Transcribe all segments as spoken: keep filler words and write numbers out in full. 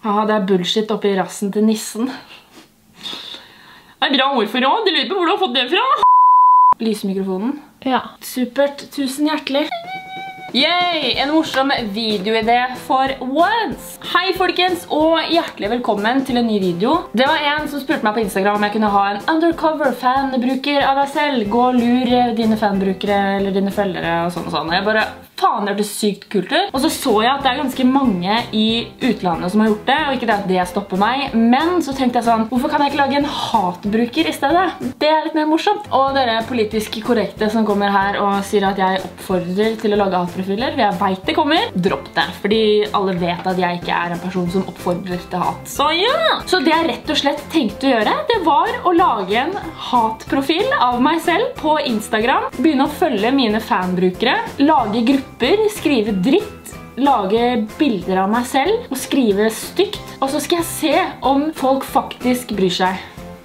Aha, det er bullshit oppi rassen til nissen. Det er bra ord for råd. Du lurer på hvor du har fått det fra? Lysmikrofonen. Ja. Supert. Tusen hjertelig. Yay! En morsom videoidé for once! Hei folkens, og hjertelig velkommen til en ny video. Det var en som spurte meg på Instagram om jeg kunne ha en undercover fanbruker av deg selv. Gå og lur dine fanbrukere eller dine følgere og sånn og sånn. Jeg bare, faen, det hørtes sykt kult ut. Og så så jeg at det er ganske mange i utlandet som har gjort det, og ikke det at det stopper meg. Men så tenkte jeg sånn, hvorfor kan jeg ikke lage en hatbruker i stedet? Det er litt mer morsomt. Og dere politisk korrekte som kommer her og sier at jeg oppfordrer til å lage hatprofiler, jeg vet det kommer, dropp det. Fordi alle vet at jeg ikke er en person som oppfordrer til hat. Så ja! Så det jeg rett og slett tenkte å gjøre, det var å lage en hatprofil av meg selv på Instagram. Begynne å følge mine fanbrukere, lage grupper, skrive dritt, lage bilder av meg selv og skrive stygt. Og så skal jeg se om folk faktisk bryr seg.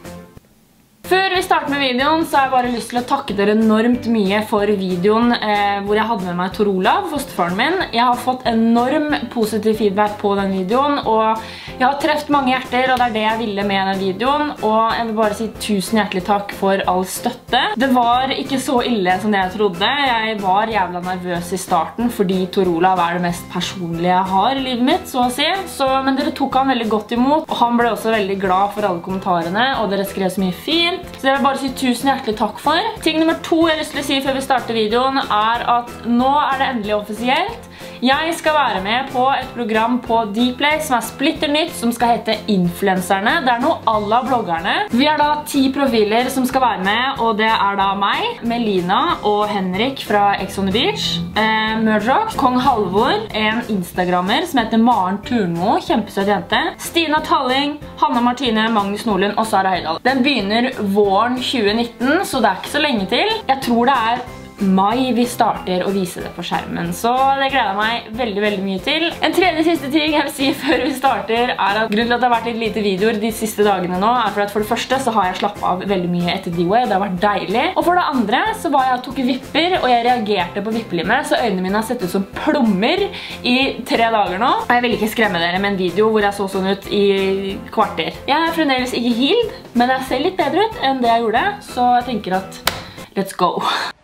Før vi starter med videoen, så har jeg bare lyst til å takke dere enormt mye for videoen eh, hvor jeg hadde med meg Tor Olav, fosterfaren min. Jeg har fått enorm positiv feedback på den videoen, og jeg har treft mange hjerter, og det er det jeg ville med den videoen. Og jeg vil bare si tusen hjertelig takk for all støtte. Det var ikke så ille som det jeg trodde. Jeg var jævla nervøs i starten, fordi Tor Olav er det mest personlige jeg har i livet mitt, så å si. Så, men dere tok han veldig godt imot, og han ble også veldig glad for alle kommentarene, og dere skrev så mye fint. Så jeg vil bare si tusen hjertelig takk for. Ting nummer to jeg har lyst til å si før vi starter videoen er at nå er det endelig offisielt. Jeg skal være med på et program på Dplay som er splitter nytt, som skal hete Influencerne. Det er noe à la bloggerne. Vi er da ti profiler som skal være med, og det er da meg, Melina og Henrik fra Ex on the Beach, eh, Murdrock, Kong Halvor, en Instagrammer som heter Maren Turnmo, kjempesøt jente, Stina Talling, Hanna Martine, Magnus Nordlund og Sara Høydal. Den begynner våren tjue nitten, så det er ikke så lenge til. Jeg tror det er mai vi starter å vise det på skjermen, så det gleder jeg meg veldig, veldig mye til. En tredje siste ting jeg vil si før vi starter er at grunnen til at det har vært litt lite videoer de siste dagene nå er for at for det første så har jeg slappet av veldig mye etter D-Way, det har vært deilig. Og for det andre så var jeg og tok vipper, og jeg reagerte på vippelimet, så øynene mine har sett ut som plommer i tre dager nå. Og jeg vil ikke skremme dere med en video hvor jeg så sånn ut i kvarter. Jeg er fremdeles ikke healed, men jeg ser litt bedre ut enn det jeg gjorde, så jeg tenker at let's go.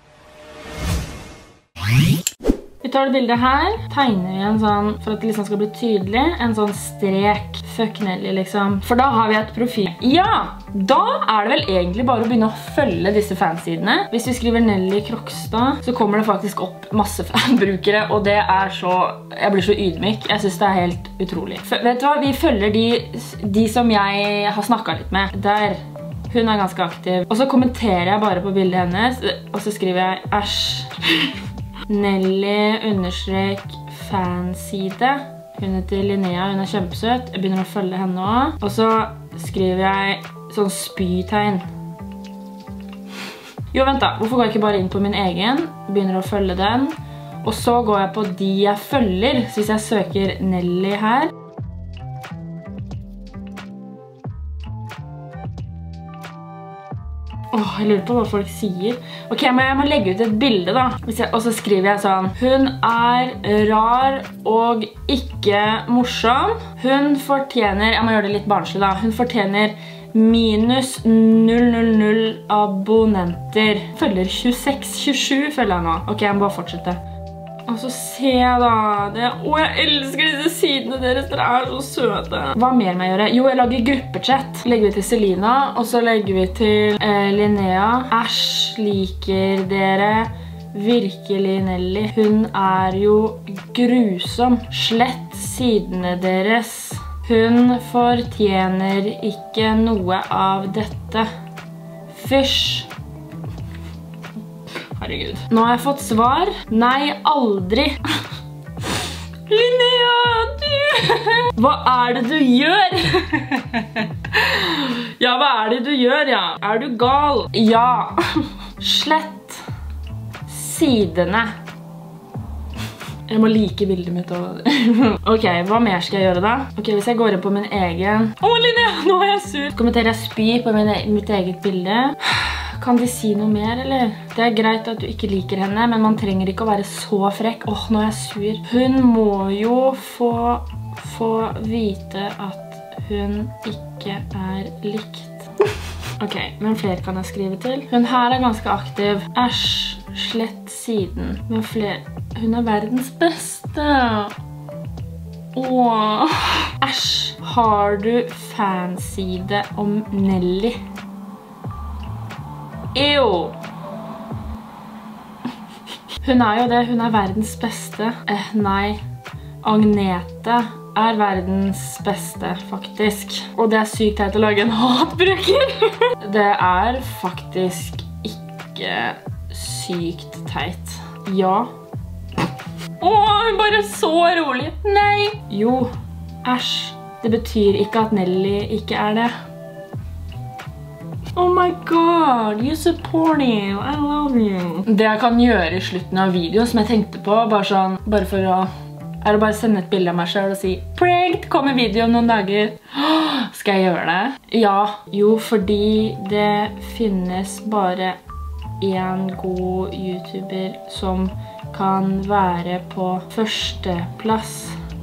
Vi tar det bildet her, tegner vi en sånn, for at det liksom skal bli tydelig, en sånn strek, fuck Nelly liksom. For da har vi et profil. Ja, da er det vel egentlig bare å begynne å følge disse fansidene. Hvis vi skriver Nelly Krokstad, så kommer det faktisk opp masse fanbrukere, og det er så, jeg blir så ydmyk. Jeg synes det er helt utrolig. For, vet du hva, vi følger de, de som jeg har snakket litt med. Der. Hun er ganske aktiv. Og så kommenterer jeg bare på bildet hennes, og så skriver jeg æsj. Nelly understrek fanside. Hun heter Linnea, hun er kjempesøt. Jeg begynner å følge henne også. Og så skriver jeg sånn spytegn. Jo, vent da. Hvorfor går jeg ikke bare inn på min egen? Begynner å følge den. Og så går jeg på de jeg følger. Så hvis jeg søker Nelly her. Åh, jeg lurer på hva folk sier. Ok, men jeg må legge ut et bilde da. Og så skriver jeg sånn. Hun er rar og ikke morsom. Hun fortjener, jeg må gjøre det litt barnslig da. Hun fortjener minus null null null abonnenter. Følger tjueseks tjuesju følger jeg nå. Ok, jeg må bare fortsette. Og så ser jeg da det. Åh, jeg elsker disse sidene deres. Dere er så søte. Hva mer må jeg gjøre? Jo, jeg lager gruppechat. Legger vi til Selina, og så legger vi til eh, Linnea. Æsj, liker dere virkelig Nelly? Hun er jo grusom. Slett sidene deres. Hun fortjener ikke noe av dette. Fysj. Herregud. Nå har jeg fått svar. Nei, aldri. Linnea, du! Hva er det du gjør? Ja, hva er det du gjør, ja? Er du gal? Ja. Slett sidene. Jeg må like bildet mitt også. Ok, hva mer skal jeg gjøre da? Ok, hvis jeg går inn på min egen... Åh, Linnea, nå er jeg sur! Kommenterer jeg spy på min, mitt eget bilde. kan de si noe mer, eller? Det er greit at du ikke liker henne, men man trenger ikke å være så frekk. Åh, nå er jeg sur. Hun må jo få, få vite at hun ikke er likt. Ok, men flere kan jeg skrive til. Hun her er ganske aktiv. Æsj, slett siden. Men flere... Hun er verdens beste. Åh. Æsj, har du fanside om Nelly? Ew. Hun er jo det, hun er verdens beste. Eh, nei. Agnete er verdens beste, faktisk. Og det er sykt teit å lage en hatbruker. Det er faktisk ikke sykt teit. Ja. Åh, hun bare så rolig. Nei. Jo, æsj. Det betyr ikke at Nelly ikke er det. Oh my god, you're so porny. I love you. Det jeg kan gjøre i slutten av videoen som jeg tenkte på, bare sånn, bare for å er å bare sende et bilde av meg selv og si pranked, kom i video om noen dager. Skal jeg gjøre det? Ja, jo, fordi det finnes bare en god YouTuber som kan være på første plass.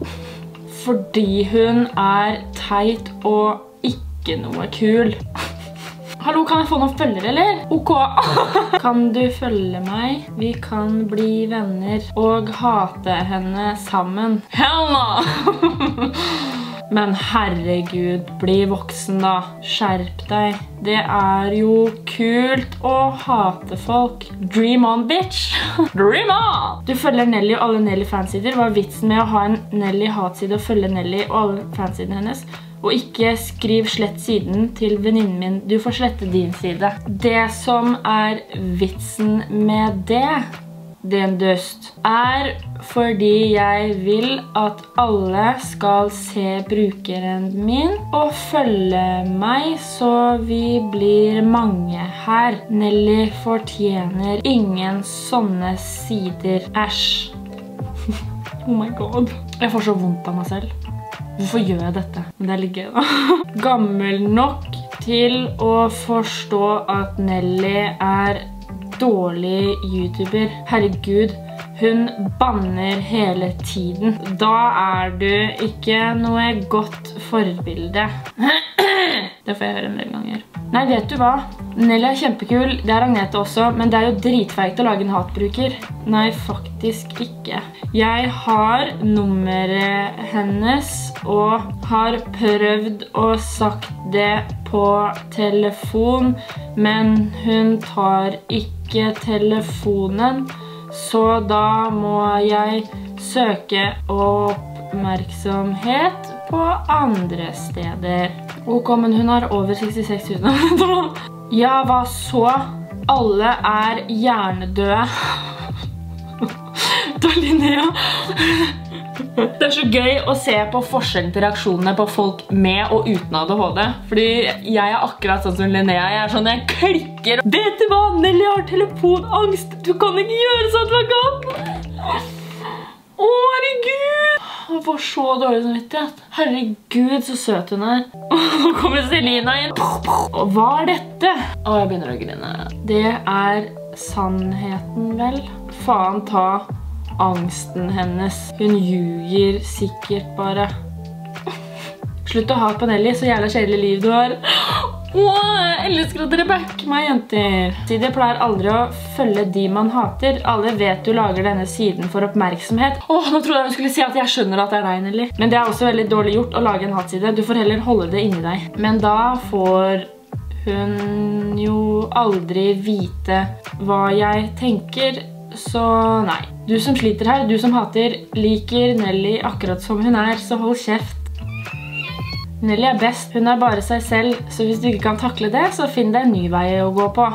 Fordi hun er teit og ikke noe kul. Hallo, kan jeg få noen følgere, eller? Ok. Kan du følge meg? Vi kan bli venner og hate henne sammen. Hell no! Men herregud, bli voksen da. Skjerp deg. Det er jo kult å hate folk. Dream on, bitch! Dream on! Du følger Nelly og alle Nelly-fansider. Hva er vitsen med å ha en Nelly-hatside og følge Nelly og alle fansidene hennes? Og ikke skriv slett siden til venninnen min. Du får slette din side. Det som er vitsen med det, det er en døst, er fordi jeg vil at alle skal se brukeren min og følge meg, så vi blir mange her. Nelly fortjener ingen sånne sider. Æsj. Oh my god. Jeg får så vondt av meg selv. Hvorfor gjør jeg dette? Men det er litt gøy da. Gammel nok til å forstå at Nelly er dårlig YouTuber. Herregud, hun banner hele tiden. Da er du ikke noe godt forbilde. Det får jeg høre en del ganger. Nei, vet du hva? Nelly er kjempekul, det er Agnete også, men det er jo dritfeigt å lage en hatbruker. Nei, faktisk ikke. Jeg har nummeret hennes og har prøvd å sagt det på telefon, men hun tar ikke telefonen, så da må jeg søke oppmerksomhet på andre steder. Ok, men hun har over sekstiseks tusen. Ja, hva så? Alle er hjernedøde. Da, Linnea. Det er så gøy å se på forskjellen til reaksjonene på folk med og uten A D H D. Fordi jeg er akkurat sånn som Linnea. Jeg er sånn, jeg klikker. Vet du hva? Nelly har telefonangst. Du kan ikke gjøre sånn på gaten. Å, herregud. Hun får så dårlig samvittighet. Herregud, så søt hun er. Nå kommer Selina inn. Og hva er dette? Å, jeg begynner å grine. Det er sannheten, vel? Faen ta angsten hennes. Hun ljuger sikkert bare. Slutt å ha på Nelly, så jævla kjedelig liv du har. Åh, jeg elsker at dere backer meg, jenter. Jeg pleier aldri å følge de man hater. Alle vet du lager denne siden for oppmerksomhet. Åh, nå trodde jeg hun skulle si at jeg skjønner at det er deg, Nelly. Men det er også veldig dårlig gjort å lage en hatside. Du får heller holde det inni deg. Men da får hun jo aldri vite hva jeg tenker, så nei. Du som sliter her, du som hater, liker Nelly akkurat som hun er, så hold kjeft. Nelly er best, hun er bare seg selv, så hvis du ikke kan takle det, så finn deg en ny vei å gå på.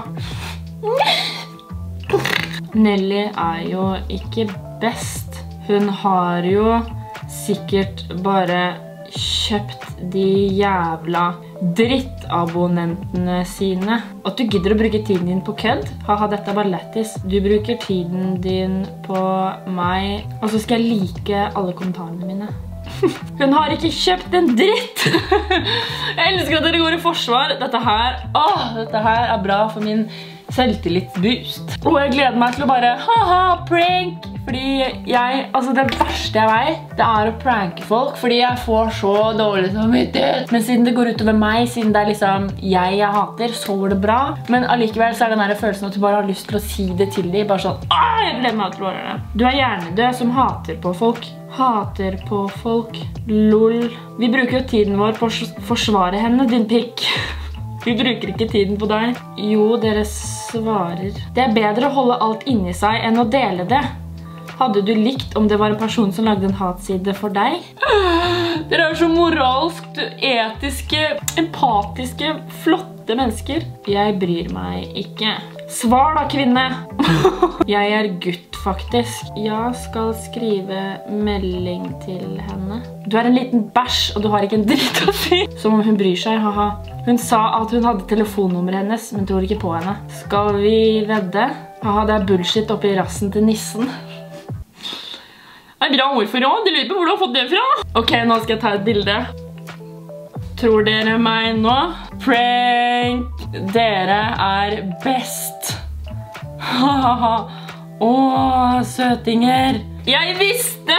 Nelly er jo ikke best. Hun har jo sikkert bare kjøpt de jævla drittabonnentene sine. At du gidder å bruke tiden din på kødd? Haha, dette er bare lættis. Du bruker tiden din på meg, og så skal jeg like alle kommentarene mine. Hun har ikke kjøpt en dritt! Jeg elsker at dere går i forsvar. Dette her, åh, dette her er bra for min selvtillitsboost. Og jeg gleder meg til å bare, haha, prank! Fordi jeg, altså det verste jeg vet, det er å pranke folk, fordi jeg får så dårlig samvittighet. Men siden det går utover meg, siden det er liksom jeg jeg hater, så går det bra. Men allikevel så er den der følelsen at du bare har lyst til å si det til dem, bare sånn, åh, jeg gleder meg til å gjøre det. Du er hjernedød som hater på folk. Hater på folk. Lol. Vi bruker jo tiden vår på å forsvare henne, din pikk. Vi bruker ikke tiden på deg. Jo, dere svarer. Det er bedre å holde alt inni seg enn å dele det. Hadde du likt om det var en person som lagde en hatside for deg? Dere er så moralsk, etiske, empatiske, flotte mennesker. Jeg bryr meg ikke. Svar da, kvinne! Jeg er gutt, faktisk. Jeg skal skrive melding til henne. Du er en liten bæsj, og du har ikke en dritt å si. Som om hun bryr seg, haha. Hun sa at hun hadde telefonnummeret hennes, men tror ikke på henne. Skal vi vedde? Haha, det er bullshit oppi rassen til nissen. Det er bra ord for råd. Jeg lurer på hvor du har fått det fra. Ok, nå skal jeg ta et bilde. Tror dere meg nå? Prank! Dere er best. Hahaha. Åh, søtinger. Jeg visste!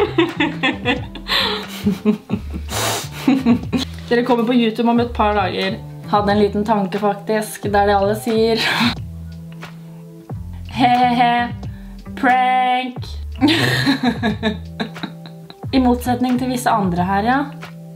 Dere kommer på YouTube om et par dager. Hadde en liten tanke faktisk, der det alle sier. Hehehe. Prank! I motsetning til visse andre her, ja.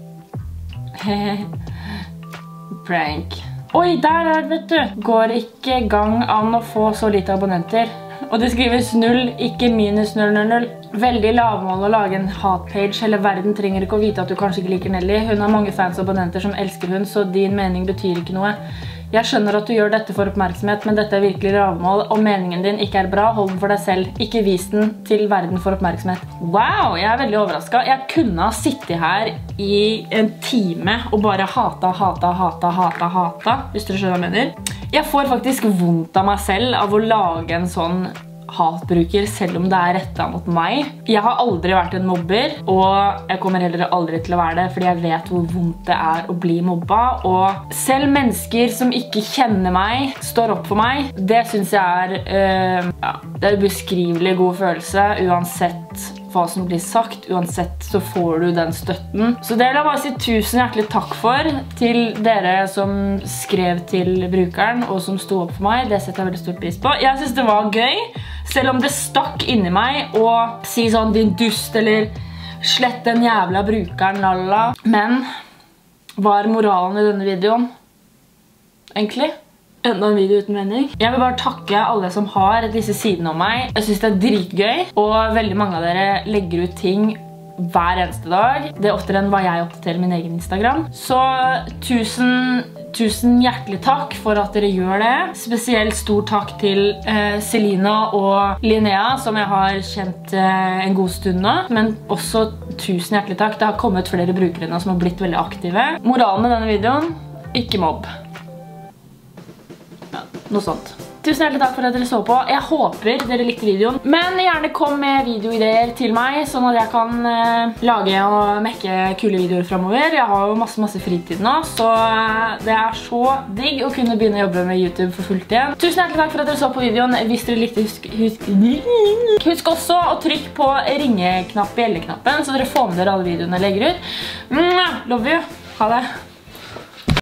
Prank. Oi, der er det, vet du. Går ikke gang an å få så lite abonnenter. Og det skrives null, ikke minus null null null. Veldig lavmål å lage en hatpage. Hele verden trenger ikke å vite at du kanskje ikke liker Nelly. Hun har mange fans og abonnenter som elsker hun, så din mening betyr ikke noe. Jeg skjønner at du gjør dette for oppmerksomhet, men dette er virkelig lavmål. Om meningen din ikke er bra, hold den for deg selv. Ikke vis den til verden for oppmerksomhet. Wow, jeg er veldig overrasket. Jeg kunne ha sittet her i en time og bare hata, hata, hata, hata, hata. Hvis dere skjønner hva jeg mener. Jeg får faktisk vondt av meg selv av å lage en sånn hatbruker, selv om det er rettet mot meg. Jeg har aldri vært en mobber, og jeg kommer heller aldri til å være det, fordi jeg vet hvor vondt det er å bli mobba. Og selv mennesker som ikke kjenner meg, står opp for meg. Det synes jeg er, øh, ja, det er en ubeskrivelig god følelse, uansett hva som blir sagt. Uansett så får du den støtten. Så det vil jeg bare si tusen hjertelig takk for til dere som skrev til brukeren og som sto opp for meg. Det setter jeg veldig stort pris på. Jeg synes det var gøy, selv om det stakk inni meg å si sånn din dust eller slett den jævla brukeren, lala. Men hva er moralen i denne videoen? Egentlig? Enda en video uten mening. Jeg vil bare takke alle som har disse sidene om meg. Jeg synes det er dritgøy, og veldig mange av dere legger ut ting hver eneste dag. Det er oftere enn hva jeg oppdaterer min egen Instagram. Så tusen, tusen hjertelig takk for at dere gjør det. Spesielt stor takk til eh, Selina og Linnea, som jeg har kjent eh, en god stund nå. Men også tusen hjertelig takk. Det har kommet flere brukere nå som har blitt veldig aktive. Moralen med denne videoen, ikke mobb. Noe sånt. Tusen hjertelig takk for at dere så på. Jeg håper dere likte videoen. Men gjerne kom med videoideer til meg, sånn at jeg kan eh, lage og mekke kule videoer fremover. Jeg har jo masse, masse fritid nå, så det er så digg å kunne begynne å jobbe med YouTube for fullt igjen. Tusen hjertelig takk for at dere så på videoen. Hvis dere likte, husk, husk, husk også å trykke på ringeknapp, bjelleknappen, så dere får med dere alle videoene jeg legger ut. Love you. Ha det.